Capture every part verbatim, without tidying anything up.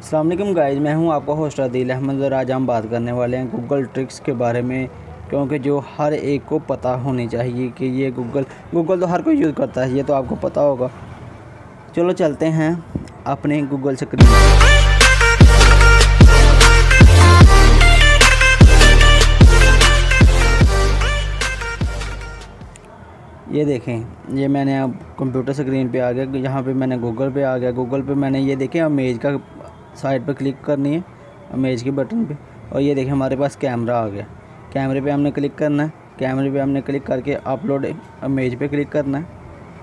अस्सलाम वालेकुम गाइस, मैं हूं आपका होस्ट आदिल अहमद और आज हम बात करने वाले हैं गूगल ट्रिक्स के बारे में, क्योंकि जो हर एक को पता होनी चाहिए कि ये गूगल गूगल तो हर कोई यूज़ करता है, ये तो आपको पता होगा। चलो चलते हैं अपने गूगल स्क्रीन पर। ये देखें, ये मैंने अब कंप्यूटर स्क्रीन पे आ गया, यहाँ पे मैंने गूगल पे आ गया। गूगल पे मैंने ये देखें इमेज का साइड पे क्लिक करनी है, इमेज के बटन पे, और ये देखें हमारे पास कैमरा आ गया। कैमरे पे हमने क्लिक करना है, कैमरे पे हमने क्लिक करके अपलोड इमेज पे क्लिक करना है।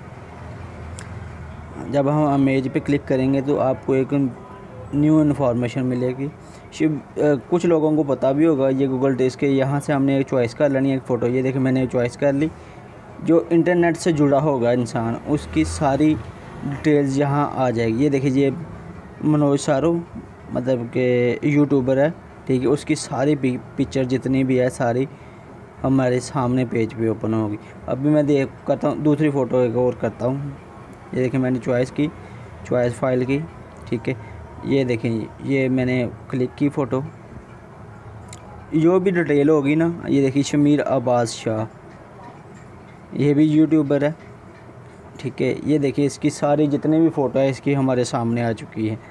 जब हम इमेज पे क्लिक करेंगे तो आपको एक न्यू इन्फॉर्मेशन मिलेगी। शिव कुछ लोगों को पता भी होगा ये गूगल ट्रिक्स के। यहाँ से हमने एक चॉइस कर लेनी है, एक फ़ोटो। ये देखें मैंने चॉइस कर ली। जो इंटरनेट से जुड़ा होगा इंसान, उसकी सारी डिटेल्स यहाँ आ जाएगी। ये देखिए, ये मनोज सारू मतलब कि यूट्यूबर है, ठीक है। उसकी सारी पिक्चर जितनी भी है सारी हमारे सामने पेज पे ओपन होगी। अभी मैं देख करता हूँ दूसरी फ़ोटो एक और करता हूँ। ये देखिए मैंने चॉइस की, चॉइस फाइल की, ठीक है। ये देखें, ये मैंने क्लिक की फ़ोटो। जो भी डिटेल होगी ना, ये देखिए शमीर अब्बास शाह, ये भी यूट्यूबर है, ठीक है। ये देखिए इसकी सारी जितनी भी फ़ोटो है इसकी हमारे सामने आ चुकी है।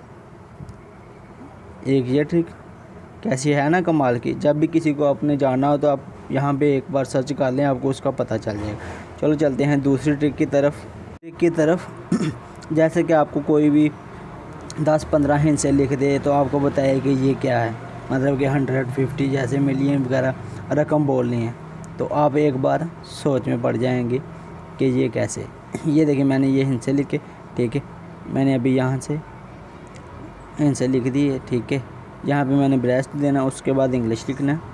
एक ये ट्रिक कैसी है ना, कमाल की। जब भी किसी को आपने जाना हो तो आप यहाँ पे एक बार सर्च कर लें, आपको उसका पता चल जाएगा। चलो चलते हैं दूसरी ट्रिक की तरफ ट्रिक की तरफ जैसे कि आपको कोई भी दस पंद्रह हिंट से लिख दे तो आपको बताए कि ये क्या है, मतलब कि हंड्रेड फिफ्टी जैसे मिलियन वगैरह रकम बोलनी है, तो आप एक बार सोच में पड़ जाएंगे कि ये कैसे। ये देखिए मैंने ये हिंट से लिखे, ठीक है। मैंने अभी यहाँ से हिंट से लिख दी है, ठीक है। यहाँ पे मैंने ब्रेस्ट देना, उसके बाद इंग्लिश लिखना है।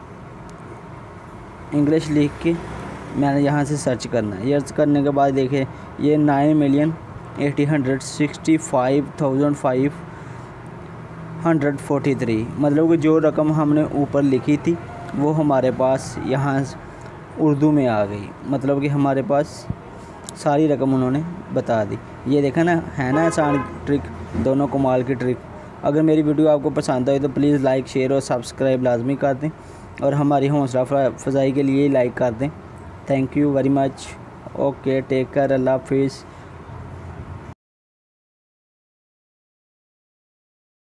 इंग्लिश लिख के मैंने यहाँ से सर्च करना है। सर्च करने के बाद देखिए ये nine million eighty hundred sixty five thousand five hundred forty three मतलब कि जो रकम हमने ऊपर लिखी थी वो हमारे पास यहाँ उर्दू में आ गई। मतलब कि हमारे पास सारी रकम उन्होंने बता दी। ये देखा ना, है ना आसान ट्रिक, दोनों कमाल की ट्रिक। अगर मेरी वीडियो आपको पसंद आई तो प्लीज़ लाइक शेयर और सब्सक्राइब लाजमी कर दें, और हमारी हौसला अफजाई के लिए लाइक कर दें। Thank you very much. Okay, take care, अल्लाह हाफिज़।